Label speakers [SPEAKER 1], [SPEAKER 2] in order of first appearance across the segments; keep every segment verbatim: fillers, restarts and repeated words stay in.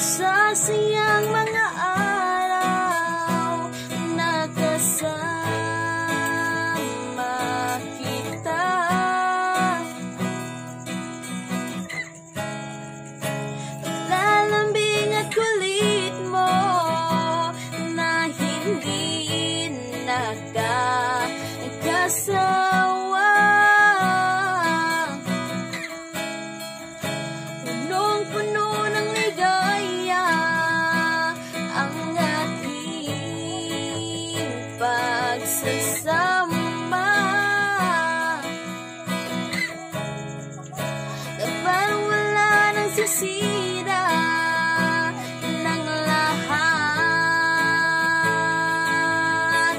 [SPEAKER 1] sa siyang mga araw na kasama kita. Lalambing at kulit mo na hindi nakakasawa. Punong-puno ng ligaya ang ating pagsasama. Parang wala nang sisira ng lahat.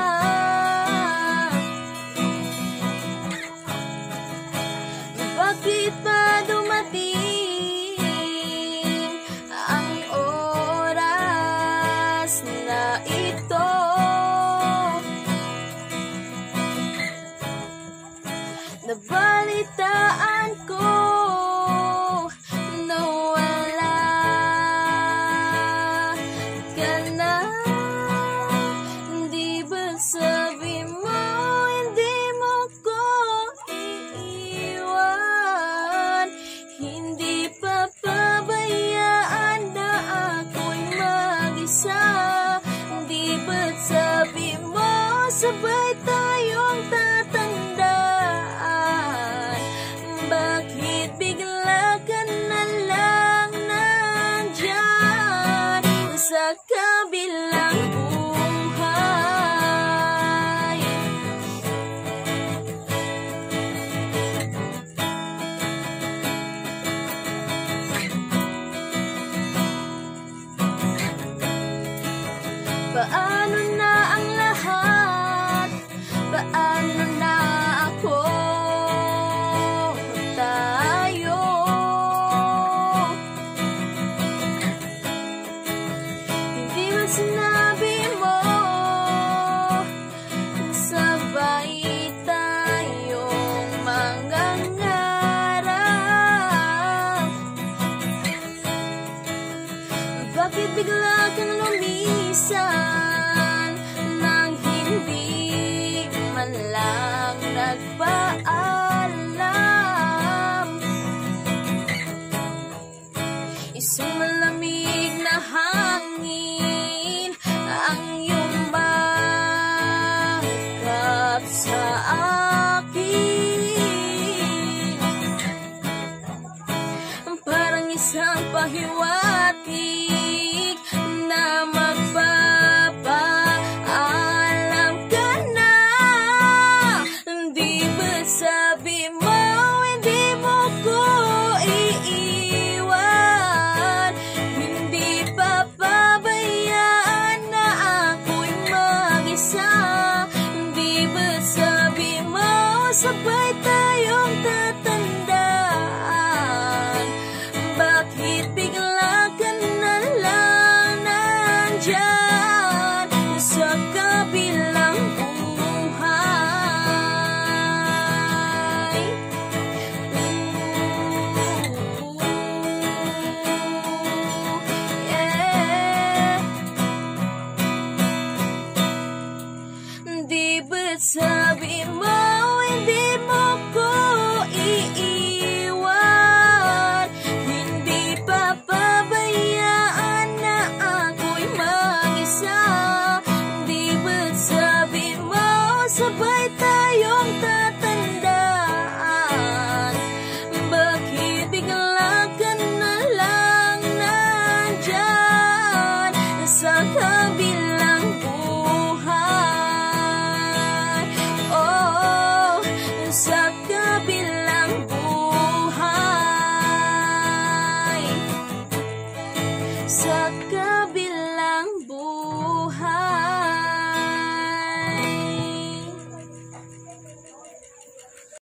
[SPEAKER 1] Bakit ba dumating ang oras na ito? Nabalitaan ko na wala ka na. Di ba sabi mo hindi mo ko iiwan? Hindi pa pabayaan na ako'y mag-isa. Di ba't sabi mo sabay tayong tatandaan? Bakit bigla ka na lang nandyan sa kabilang buhay? Paano na ang lahat? Paano na ako? Tayo hindi man sinabi mo sabay tayong mangangarap. Bakit bigla kang lumisan nang hindi man lang nagpaalam? Isang malamig na hangin ang iyong makap sa akin, parang isang pahiwatig